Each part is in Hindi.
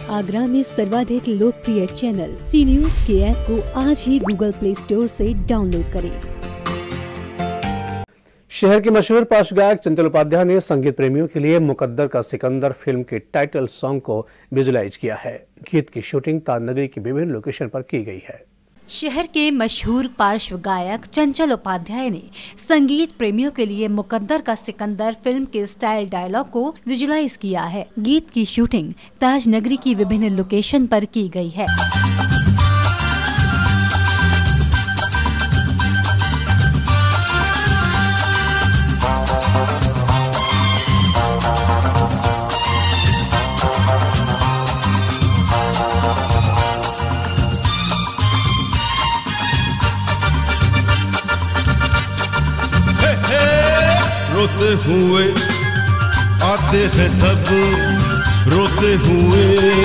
आगरा में सर्वाधिक लोकप्रिय चैनल सी न्यूज के ऐप को आज ही गूगल प्ले स्टोर से डाउनलोड करें। शहर के मशहूर पार्श्व गायक चंचल उपाध्याय ने संगीत प्रेमियों के लिए मुकद्दर का सिकंदर फिल्म के टाइटल सॉन्ग को विजुलाइज किया है। गीत की शूटिंग ताजनगरी की विभिन्न लोकेशन पर की गई है। शहर के मशहूर पार्श्व गायक चंचल उपाध्याय ने संगीत प्रेमियों के लिए मुकद्दर का सिकंदर फिल्म के स्टाइल डायलॉग को विजुलाइज किया है। गीत की शूटिंग ताजनगरी की विभिन्न लोकेशन पर की गई है। रोते हुए आते हैं सब, रोते हुए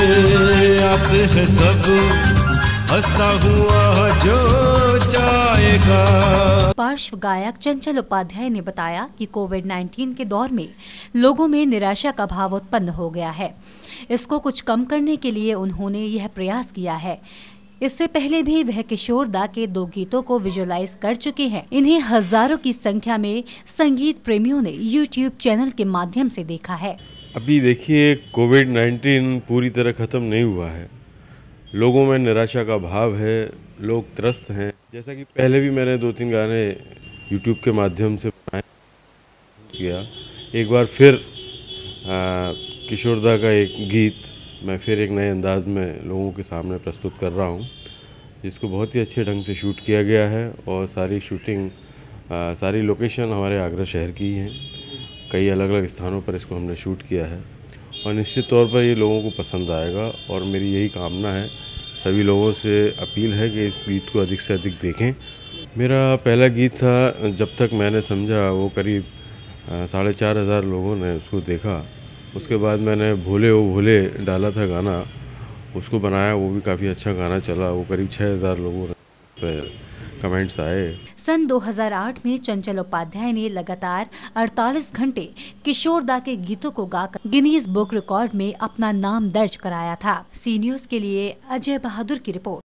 आते हैं सब, हंसता हुआ जो जाएगा। पार्श्व गायक चंचल उपाध्याय ने बताया कि कोविड-19 के दौर में लोगों में निराशा का भाव उत्पन्न हो गया है। इसको कुछ कम करने के लिए उन्होंने यह प्रयास किया है। इससे पहले भी वह किशोर दा के 2 गीतों को विजुलाइज कर चुके हैं। इन्हें हजारों की संख्या में संगीत प्रेमियों ने YouTube चैनल के माध्यम से देखा है। अभी देखिए, कोविड-19 पूरी तरह खत्म नहीं हुआ है। लोगों में निराशा का भाव है, लोग त्रस्त हैं। जैसा कि पहले भी मैंने 2-3 गाने YouTube के माध्यम से किया, एक बार फिर किशोर दा का एक गीत मैं फिर एक नए अंदाज में लोगों के सामने प्रस्तुत कर रहा हूं, जिसको बहुत ही अच्छे ढंग से शूट किया गया है। और सारी शूटिंग, सारी लोकेशन हमारे आगरा शहर की ही हैं। कई अलग अलग स्थानों पर इसको हमने शूट किया है और निश्चित तौर पर ये लोगों को पसंद आएगा। और मेरी यही कामना है, सभी लोगों से अपील है कि इस गीत को अधिक से अधिक देखें। मेरा पहला गीत था जब तक मैंने समझा, वो करीब 4,500 लोगों ने उसको देखा। उसके बाद मैंने भोले ओ भोले डाला था गाना, उसको बनाया, वो भी काफ़ी अच्छा गाना चला। वो करीब 6,000 लोगों ने कमेंट्स आए। सन 2008 में चंचल उपाध्याय ने लगातार 48 घंटे किशोर दा के गीतों को गाकर गिनीज बुक रिकॉर्ड में अपना नाम दर्ज कराया था। सी न्यूज के लिए अजय बहादुर की रिपोर्ट।